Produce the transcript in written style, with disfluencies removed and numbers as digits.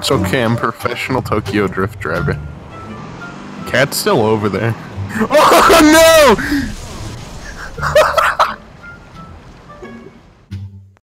It's okay, I'm professional Tokyo Drift driver. Cat's still over there. Oh no!